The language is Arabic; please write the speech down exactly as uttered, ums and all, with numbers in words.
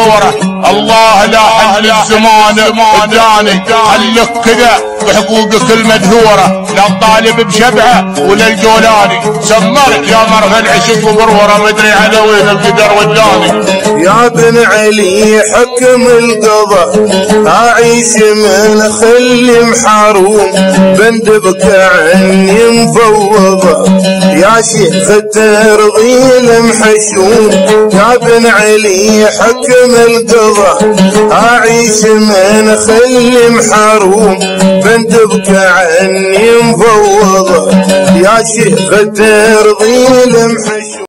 مدهوره. الله لا حل الزمان اداني علق كذا بحقوقك المدهوره، لا الطالب بشبعه ولا الجولاني. سمرت يا مرغ العشق وبروره، مدري على وين القدر وداني. يا بن علي حكم القضاء اعيش من خلي محروم، بندبك عني مفوضه يا شيخ ترضي المحشوم. يا بن علي حكم القضاء اعيش من خلي محروم، بندبك عني مفوضه يا شيخ ترضي المحشوم.